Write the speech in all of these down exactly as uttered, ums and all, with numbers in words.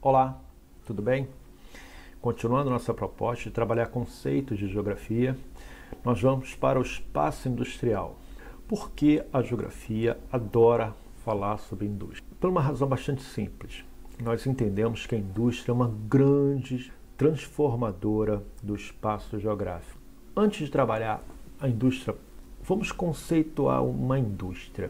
Olá, tudo bem? Continuando nossa proposta de trabalhar conceitos de geografia, nós vamos para o espaço industrial. Por que a geografia adora falar sobre indústria? Por uma razão bastante simples. Nós entendemos que a indústria é uma grande transformadora do espaço geográfico. Antes de trabalhar a indústria, vamos conceituar uma indústria.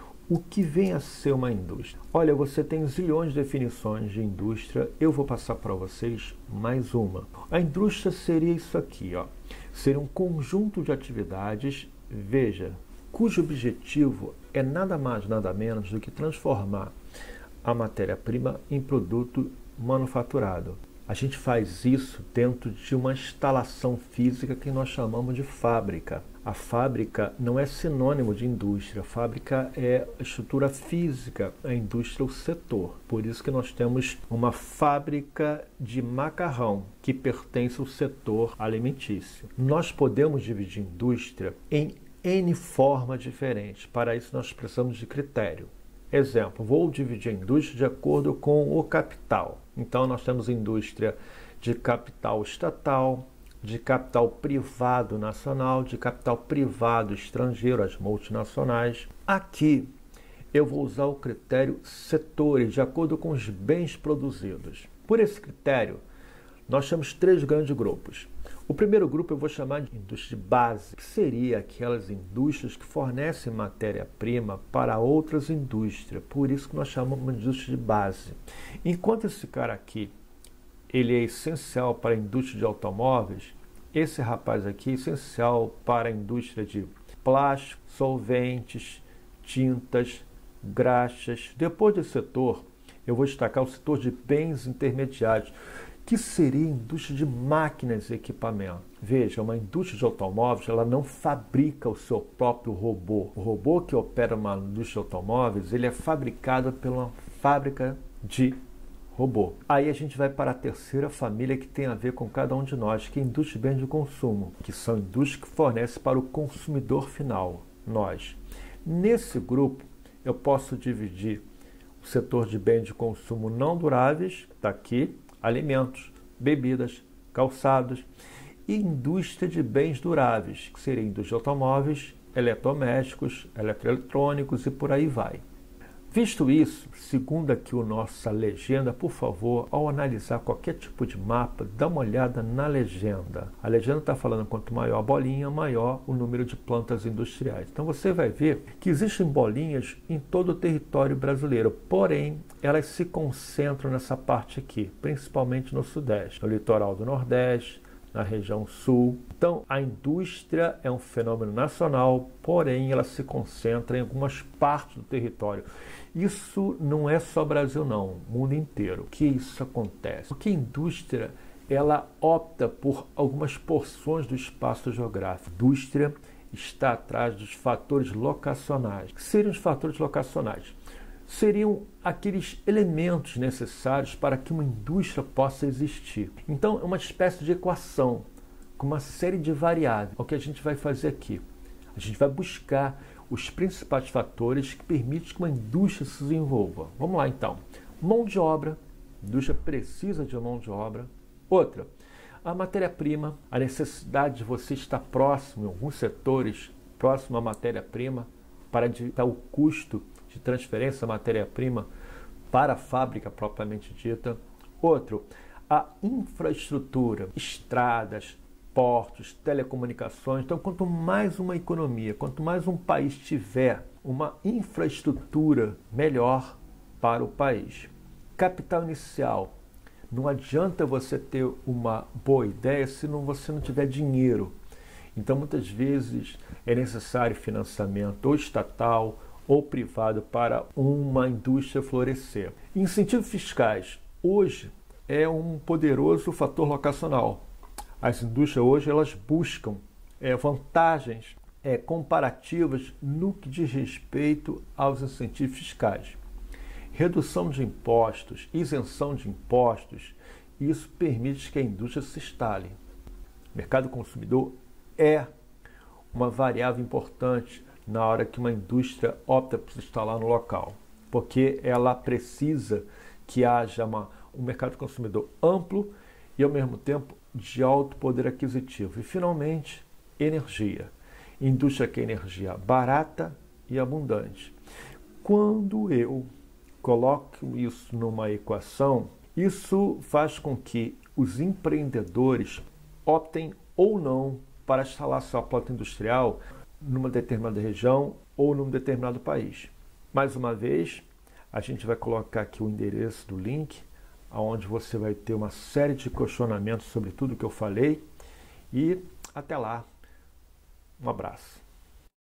O que vem a ser uma indústria? Olha, você tem zilhões de definições de indústria, eu vou passar para vocês mais uma. A indústria seria isso aqui, ó. Seria um conjunto de atividades, veja, cujo objetivo é nada mais, nada menos do que transformar a matéria-prima em produto manufaturado. A gente faz isso dentro de uma instalação física que nós chamamos de fábrica. A fábrica não é sinônimo de indústria, a fábrica é a estrutura física, a indústria é o setor. Por isso que nós temos uma fábrica de macarrão que pertence ao setor alimentício. Nós podemos dividir indústria em N formas diferentes, para isso nós precisamos de critério. Exemplo, vou dividir a indústria de acordo com o capital. Então nós temos indústria de capital estatal, de capital privado nacional, de capital privado estrangeiro, as multinacionais. Aqui eu vou usar o critério setores, de acordo com os bens produzidos. Por esse critério, nós temos três grandes grupos. O primeiro grupo eu vou chamar de indústria de base, que seria aquelas indústrias que fornecem matéria-prima para outras indústrias. Por isso que nós chamamos de indústria de base. Enquanto esse cara aqui, ele é essencial para a indústria de automóveis, esse rapaz aqui é essencial para a indústria de plástico, solventes, tintas, graxas. Depois desse setor, eu vou destacar o setor de bens intermediários, que seria a indústria de máquinas e equipamento. Veja, uma indústria de automóveis, ela não fabrica o seu próprio robô. O robô que opera uma indústria de automóveis, ele é fabricado pela fábrica de robô. Aí a gente vai para a terceira família que tem a ver com cada um de nós, que é a indústria de bens de consumo, que são indústrias que fornecem para o consumidor final, nós. Nesse grupo, eu posso dividir o setor de bens de consumo não duráveis, que está aqui, alimentos, bebidas, calçados, e indústria de bens duráveis, que seria indústria de automóveis, eletrodomésticos, eletroeletrônicos e por aí vai. Visto isso, segundo aqui a nossa legenda, por favor, ao analisar qualquer tipo de mapa, dá uma olhada na legenda. A legenda está falando quanto maior a bolinha, maior o número de plantas industriais. Então você vai ver que existem bolinhas em todo o território brasileiro, porém elas se concentram nessa parte aqui, principalmente no Sudeste, no litoral do Nordeste, na região Sul. Então, a indústria é um fenômeno nacional, porém ela se concentra em algumas partes do território. Isso não é só Brasil não, mundo inteiro. O que isso acontece? Porque a indústria, ela opta por algumas porções do espaço geográfico. A indústria está atrás dos fatores locacionais. O que seriam os fatores locacionais? Seriam aqueles elementos necessários para que uma indústria possa existir. Então, é uma espécie de equação com uma série de variáveis. O que a gente vai fazer aqui? A gente vai buscar os principais fatores que permitem que uma indústria se desenvolva. Vamos lá, então. Mão de obra. A indústria precisa de mão de obra. Outra, a matéria-prima. A necessidade de você estar próximo, em alguns setores, próximo à matéria-prima, para evitar o custo de transferência da matéria-prima para a fábrica propriamente dita. Outro, a infraestrutura, estradas, portos, telecomunicações. Então, quanto mais uma economia, quanto mais um país tiver uma infraestrutura, melhor para o país. Capital inicial. Não adianta você ter uma boa ideia se não, você não tiver dinheiro. Então, muitas vezes é necessário financiamento ou estatal ou privado para uma indústria florescer. Incentivos fiscais. Hoje é um poderoso fator locacional. As indústrias hoje elas buscam é, vantagens é, comparativas no que diz respeito aos incentivos fiscais. Redução de impostos, isenção de impostos, isso permite que a indústria se instale. O mercado consumidor é uma variável importante na hora que uma indústria opta por se instalar no local, porque ela precisa que haja uma, um mercado consumidor amplo e, ao mesmo tempo, de alto poder aquisitivo. E, finalmente, energia. Indústria que é energia barata e abundante. Quando eu coloco isso numa equação, isso faz com que os empreendedores optem ou não para instalar sua planta industrial numa determinada região ou num determinado país. Mais uma vez, a gente vai colocar aqui o endereço do link, onde você vai ter uma série de questionamentos sobre tudo que eu falei. E até lá. Um abraço.